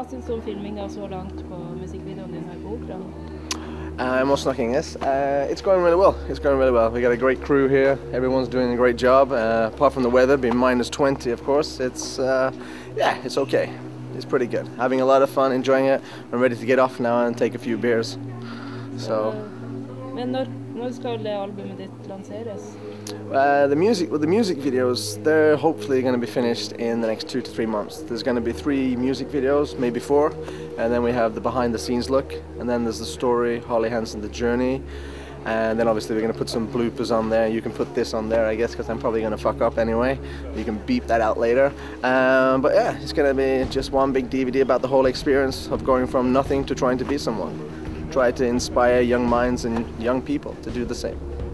syns du om filminga så langt på musikkvideoen din her på Operaen? Mot Snakkinges. It's going really well. It's going really well. We got a great crew here. Everyone's doing a great job. Apart from the weather being -20, of course, it's yeah, it's okay. It's pretty good. Having a lot of fun, enjoying it. I'm ready to get off now and take a few beers. So. Men når skal albumet ditt lanseres? The music videos, they're hopefully going to be finished in the next 2 to 3 months. There's going to be 3 music videos, maybe 4, and then we have the behind the scenes look, and then there's the story, Holly Hansen, the journey, and then obviously we're going to put some bloopers on there. You can put this on there, I guess, because I'm probably going to fuck up anyway. You can beep that out later. But yeah, it's going to be just one big DVD about the whole experience of going from nothing to trying to be someone. Try to inspire young minds and young people to do the same.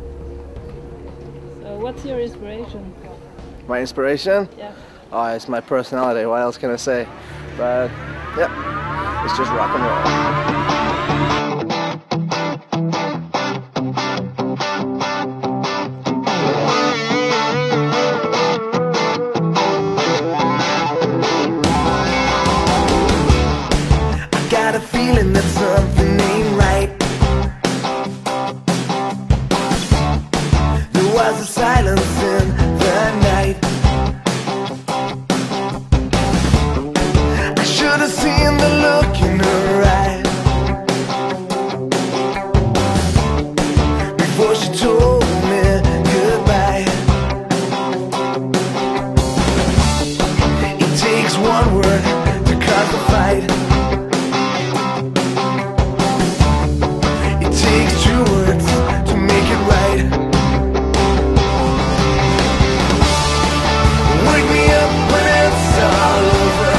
What's your inspiration? My inspiration? Yeah. Oh, it's my personality. What else can I say? But yeah, it's just rock and roll. Got a feeling that something ain't right. There was a silence in the night. I should have seen the look in her eyes before she told me goodbye. It takes one word to cause a fight. Takes 2 words to make it right. Wake me up when it's all over.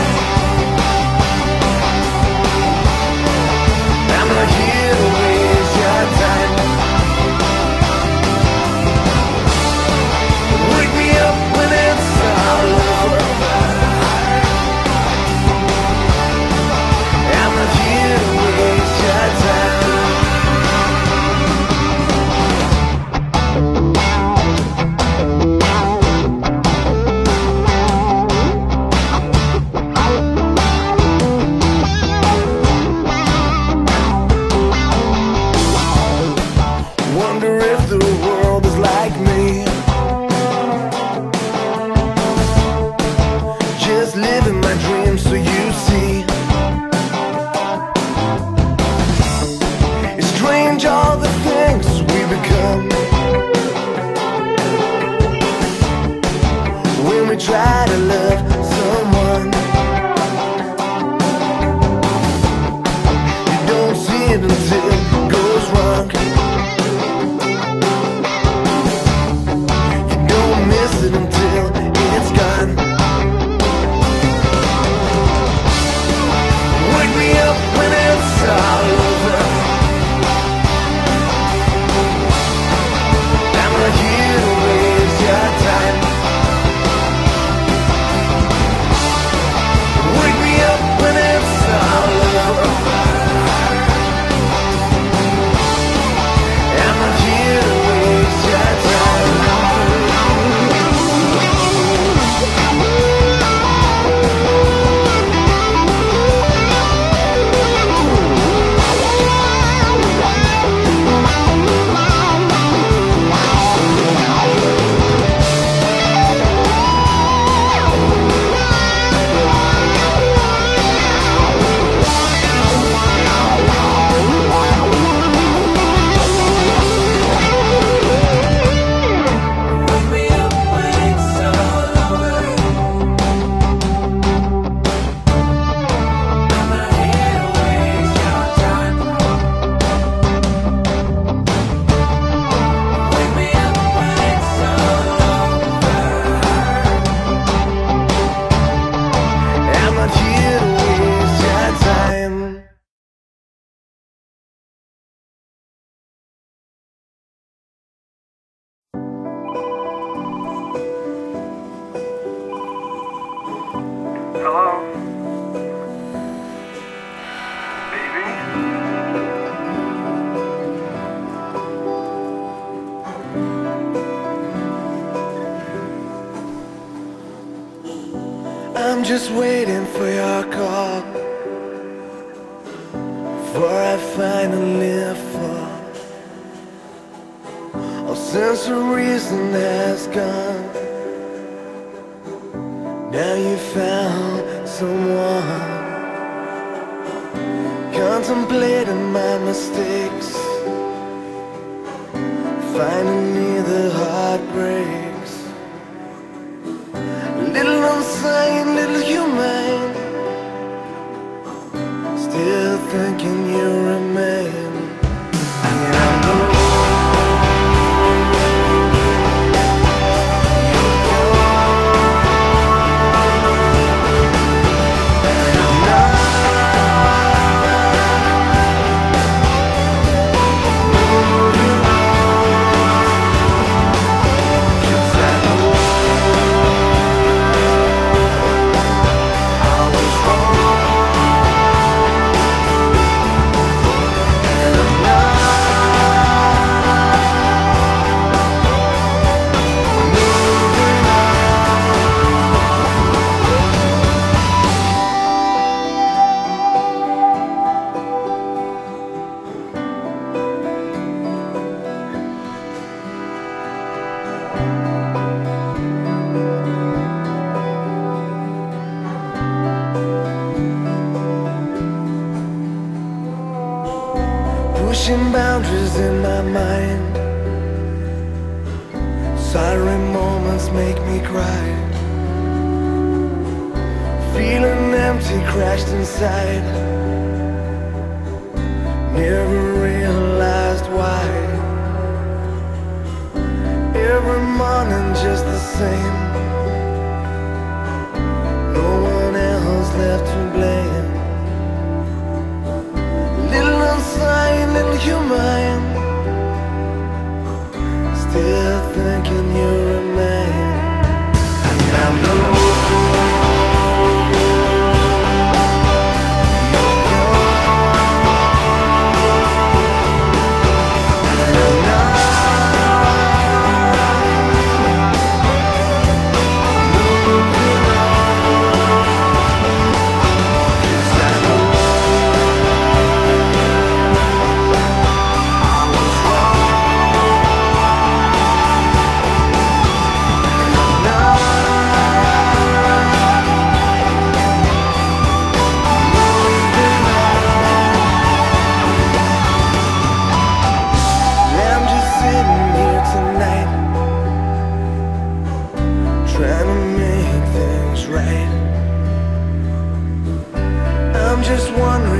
I'm not here to waste your time. Wake me up when it's all over. I'm not here to waste your time. Wonder if the world is like me, just living my dreams so you see. It's strange all the things we become when we try to love someone. You don't see it until it goes wrong. Miss it until it's gone. Wake me up when it's all over. I'm not here to waste your time. Wake me up when it's all over. I'm not here to waste your time. Hello? Baby? I'm just waiting for your call. before I finally fall. All sense of reason has gone. Now you found someone, contemplating my mistakes, finally the heart breaks. Little unsane, little humane, still thinking you remain. And I know pushing boundaries in my mind. Sorry moments make me cry. Feeling empty, crashed inside. Never realized why. Every morning just the same. No one else left to blame. Little unsane, little human, still thinking you remain. And I know trying to make things right. I'm just wondering